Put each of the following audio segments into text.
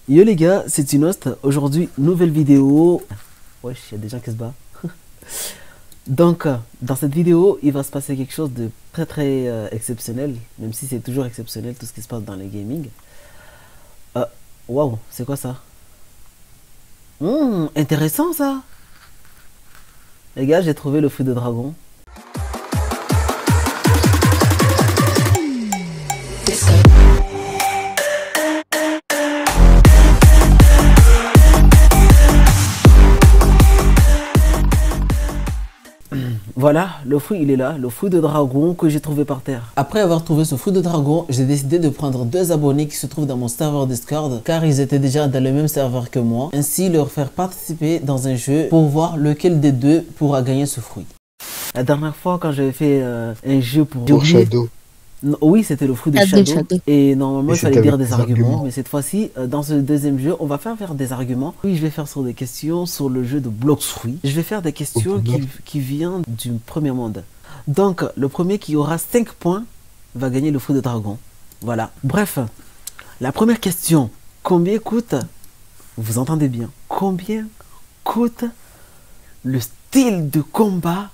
Yo les gars, c'est Inost. Aujourd'hui, nouvelle vidéo. Wesh, il y a des gens qui se battent. Donc, dans cette vidéo, il va se passer quelque chose de très exceptionnel, même si c'est toujours exceptionnel tout ce qui se passe dans les gaming. Waouh, c'est quoi ça? Intéressant ça. Les gars, j'ai trouvé le fruit de dragon. Voilà, le fruit il est là, le fruit de dragon que j'ai trouvé par terre. Après avoir trouvé ce fruit de dragon, j'ai décidé de prendre deux abonnés qui se trouvent dans mon serveur Discord, car ils étaient déjà dans le même serveur que moi, ainsi leur faire participer dans un jeu pour voir lequel des deux pourra gagner ce fruit. La dernière fois quand j'avais fait un jeu pour Shadow. Oui, c'était le fruit de Shadow. Et normalement, il fallait dire des arguments. Mais cette fois-ci, dans ce deuxième jeu, on va faire des arguments. Oui, je vais faire sur des questions sur le jeu de Blox Fruit. Je vais faire des questions qui viennent du premier monde. Donc, le premier qui aura 5 points va gagner le fruit de dragon. Voilà. Bref, la première question. Combien coûte, vous entendez bien, combien coûte le style de combat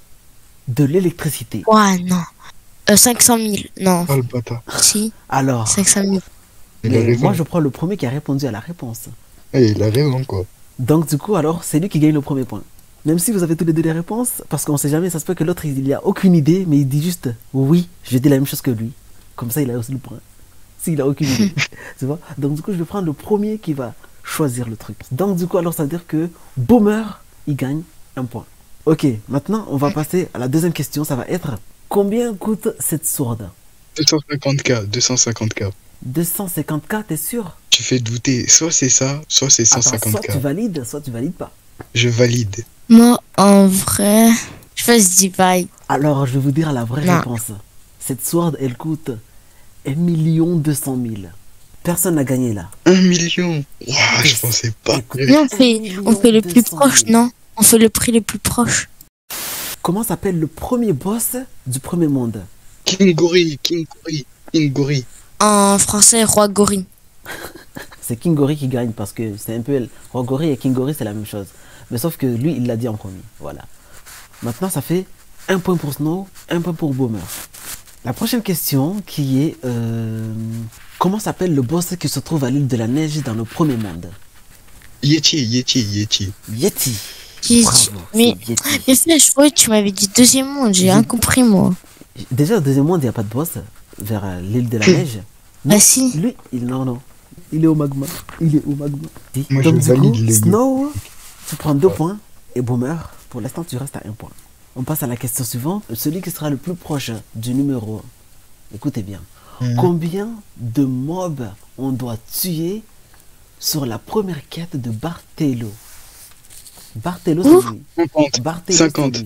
de l'électricité? Ouais, non. 500 000, non. Oh le bâtard. Si. Alors, 500 000. Moi, je prends le premier qui a répondu à la réponse. Et il a raison, quoi. Donc, du coup, alors, c'est lui qui gagne le premier point. Même si vous avez tous les deux les réponses, parce qu'on sait jamais, ça se peut que l'autre, il a aucune idée, mais il dit juste oui, je dis la même chose que lui. Comme ça, il a aussi le point. S'il a aucune idée. Tu vois? Donc, du coup, je vais prendre le premier qui va choisir le truc. Donc, du coup, alors, ça veut dire que Boomer, il gagne un point. Ok, maintenant, on va passer à la deuxième question. Ça va être combien coûte cette sourde? 250K, 250K. 250K, t'es sûr? Tu fais douter, soit c'est ça, soit c'est 150K. Soit tu valides pas. Je valide. Moi, en vrai, je fais ce divide. Alors, je vais vous dire la vraie réponse. Cette sword, elle coûte 1 200 000. Personne n'a gagné là. 1 million. Wow, je pensais pas. Non, on fait le plus proche, non? On fait le prix le plus proche. Comment s'appelle le premier boss du premier monde? King Gory. En français, Roi Gorille. C'est King Gory qui gagne parce que c'est un peu... Roi Gory et King Gory, c'est la même chose. Mais sauf que lui, il l'a dit en premier. Voilà. Maintenant, ça fait 1 point pour Snow, 1 point pour Boomer. La prochaine question qui est... comment s'appelle le boss qui se trouve à l'île de la neige dans le premier monde? Yeti. Bravo, mais je croyais que tu m'avais dit deuxième monde, j'ai rien compris moi. Déjà au deuxième monde, il n'y a pas de boss vers l'île de la neige. Ah si. Lui, non. Il est au magma. Moi, donc je valide les Snow, tu prends 2 points. Et Boomer, pour l'instant, tu restes à 1 point. On passe à la question suivante. Celui qui sera le plus proche du numéro. Écoutez bien. Combien de mobs on doit tuer sur la première quête de Barthello? Barthello, c'est lui. 50.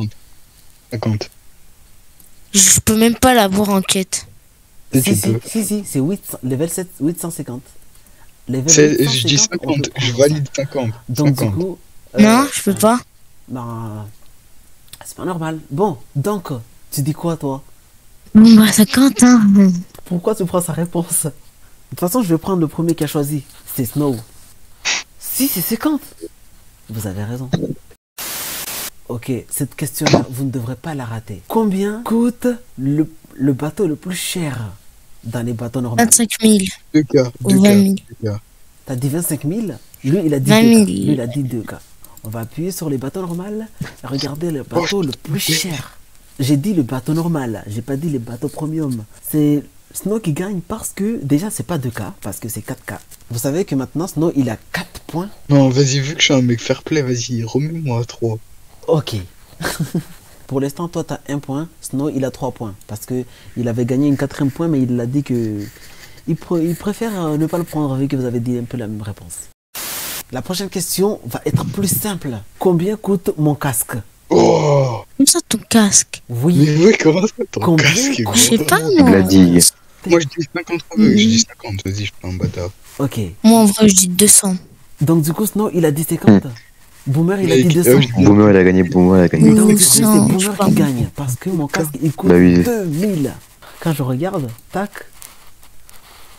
Je peux même pas l'avoir en quête. Si, c'est level 7, 850. Je dis 50, je valide 50. Donc 50. Du coup... non, je peux pas. Ben, c'est pas normal. Bon, donc, tu dis quoi, toi? Bon, bah 50, hein. Pourquoi tu prends sa réponse? De toute façon, je vais prendre le premier qui a choisi. C'est Snow. Si, c'est 50. Vous avez raison. Ok, cette question-là, vous ne devrez pas la rater. Combien coûte le bateau le plus cher dans les bateaux normaux? 25 000. 2K. Ou 20 000. T'as dit 25 000? Lui, il a dit 20 000. 2K. Lui, il a dit 2K. On va appuyer sur les bateaux normaux. Regardez le bateau le plus cher. J'ai dit le bateau normal. J'ai pas dit les bateaux premium. C'est Snow qui gagne parce que, déjà, c'est pas 2K, parce que c'est 4K. Vous savez que maintenant, Snow, il a 4 points. Non, vas-y, vu que je suis un mec fair play, vas-y, remets-moi à 3. Ok. Pour l'instant, toi, tu as 1 point. Snow, il a 3 points. Parce que il avait gagné une 4e point, mais il a dit que... Il préfère ne pas le prendre vu que vous avez dit un peu la même réponse. La prochaine question va être plus simple. Combien coûte mon casque? Oh! Comme ça, ton casque? Oui. Mais oui, comment ça, ton casque? Je sais pas, moi. Il l'a dit. Moi, je dis 50, je dis 50. Vas-y, je prends un bâtard. Ok. Moi, en vrai, je dis 200. Donc, du coup, Snow, il a dit 50. Boomer, il a dit 200. Boomer, il a gagné. Donc, c'est Boomer qui gagne. Parce que mon casque, il coûte 2000. Quand je regarde, tac.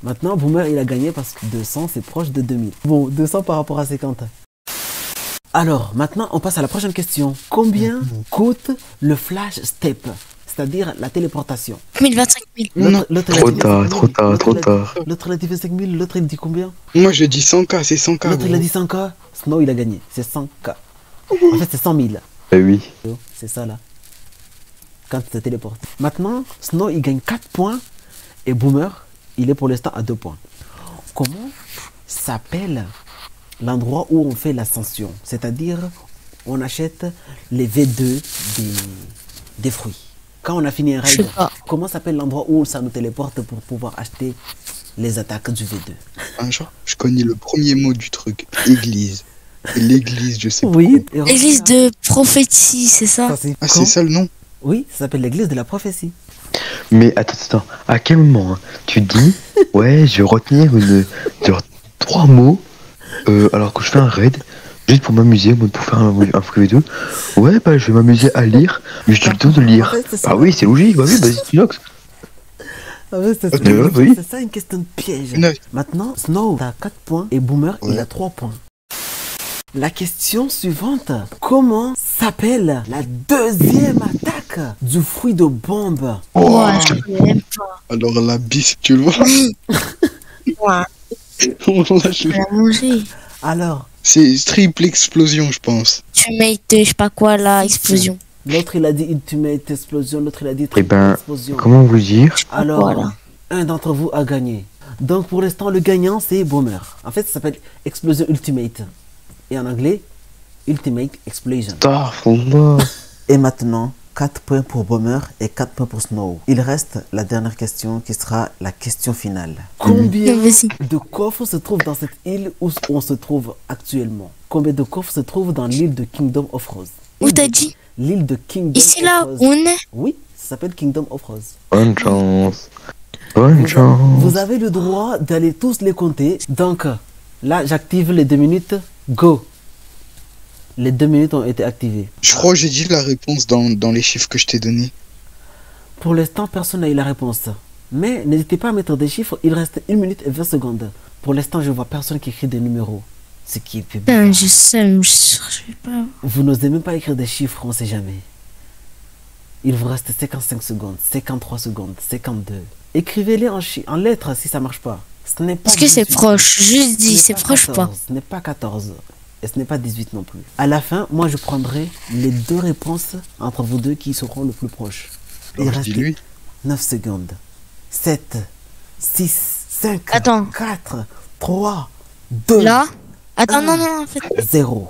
Maintenant, Boomer, il a gagné parce que 200, c'est proche de 2000. Bon, 200 par rapport à 50. Alors, maintenant, on passe à la prochaine question. Combien coûte le flash step? C'est-à-dire la téléportation. 1025 000. Trop tard. L'autre, il a dit 25 000. L'autre, il dit combien? Moi, je dis 100K, c'est 100K. L'autre, il a dit 100K. Snow, il a gagné. C'est 100K. En fait, c'est 100 000. Bah oui. C'est ça, là. Quand tu te téléportes. Maintenant, Snow, il gagne 4 points. Et Boomer, il est pour l'instant à 2 points. Comment s'appelle l'endroit où on fait l'ascension? C'est-à-dire, on achète les V2 des fruits. Quand on a fini un raid, comment s'appelle l'endroit où ça nous téléporte pour pouvoir acheter les attaques du V2? Un genre, je connais le premier mot du truc. Église. Et l'église, je sais pas. Oui. L'église de prophétie, c'est ça? Ah, c'est ça le nom? Oui, ça s'appelle l'église de la prophétie. Mais attends, à quel moment tu dis, ouais, je vais retenir genre 3 mots alors que je fais un raid, juste pour m'amuser, pour faire un fruit 2. Ouais, bah je vais m'amuser à lire, mais j'ai le temps de lire. En fait, bah oui, c'est logique, bah oui, vas-y, Tinox. C'est ça une question de piège. Maintenant, Snow a 4 points et Boomer, il a 3 points. La question suivante. Comment s'appelle la deuxième attaque du fruit de bombe? Ouais, je connais même pas. Alors la bise, tu le vois? Ouais. On l'a mangé. Alors, c'est triple explosion, je pense. Ultimate, je sais pas quoi là, explosion. L'autre il a dit Ultimate Explosion, l'autre il a dit Triple Explosion. Comment vous dire? Alors, voilà. Un d'entre vous a gagné. Donc pour l'instant, le gagnant c'est Boomer. En fait, ça s'appelle Explosion Ultimate. Et en anglais, Ultimate Explosion. Et maintenant, 4 points pour Boomer et 4 points pour Snow. Il reste la dernière question qui sera la question finale. Combien de coffres se trouvent dans cette île où on se trouve actuellement? Combien de coffres se trouvent dans l'île de Kingdom of Rose? Où t'as dit? L'île de Kingdom Ici of là, Rose. on est? Oui, ça s'appelle Kingdom of Rose. Bonne chance. Bonne chance. Vous avez le droit d'aller tous les compter. Donc, là, j'active les 2 minutes. Go. Les 2 minutes ont été activées. Je crois que j'ai dit la réponse dans les chiffres que je t'ai donnés. Pour l'instant, personne n'a eu la réponse. Mais n'hésitez pas à mettre des chiffres. Il reste 1 minute et 20 secondes. Pour l'instant, je vois personne qui écrit des numéros. Ce qui est plus bizarre. Je sais pas. Vous n'osez même pas écrire des chiffres, on ne sait jamais. Il vous reste 55 secondes, 53 secondes, 52. Écrivez-les en lettres si ça ne marche pas. Ce n'est pas Parce que c'est proche, je dis, c'est proche 14, pas. Ce n'est pas 14. Et ce n'est pas 18 non plus. À la fin, moi je prendrai les 2 réponses entre vous deux qui seront le plus proches. Il reste 9 secondes. 7, 6, 5, 4, 3, 2. Là? Attends, non, en fait. 0.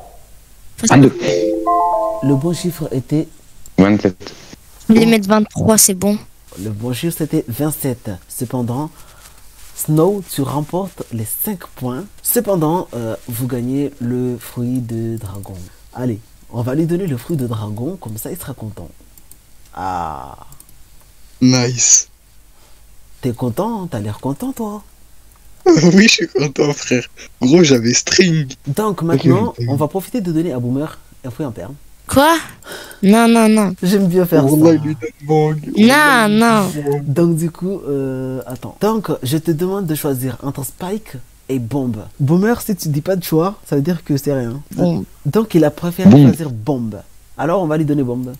Le bon chiffre était 27. Je vais mettre 23, c'est bon. Le bon chiffre c'était 27. Cependant, Snow, tu remportes les 5 points. Cependant, vous gagnez le fruit de dragon. Allez, on va lui donner le fruit de dragon, comme ça il sera content. Ah. Nice. T'es content? T'as l'air content toi? Oui, je suis content frère. Gros, j'avais string. Donc maintenant, on va profiter de donner à Boomer un fruit en perle. Quoi? Non. J'aime bien faire ça. Non. Donc du coup, attends. Donc, je te demande de choisir entre Spike et Bombe. Boomer, si tu dis pas de choix, ça veut dire que c'est rien. Bon. Donc, il a préféré choisir Bombe. Alors, on va lui donner Bombe.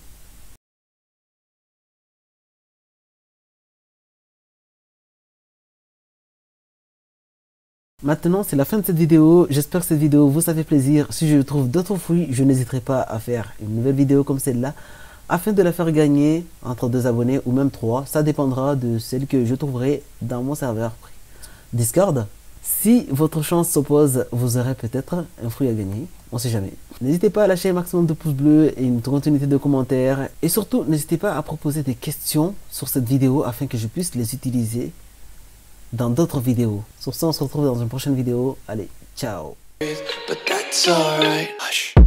Maintenant, c'est la fin de cette vidéo. J'espère que cette vidéo vous a fait plaisir. Si je trouve d'autres fruits, je n'hésiterai pas à faire une nouvelle vidéo comme celle-là afin de la faire gagner entre 2 abonnés ou même 3. Ça dépendra de celle que je trouverai dans mon serveur Discord. Si votre chance s'oppose, vous aurez peut-être un fruit à gagner. On sait jamais. N'hésitez pas à lâcher un maximum de pouces bleus et une continuité de commentaires. Et surtout, n'hésitez pas à proposer des questions sur cette vidéo afin que je puisse les utiliser dans d'autres vidéos. Sur ce, on se retrouve dans une prochaine vidéo. Allez, ciao.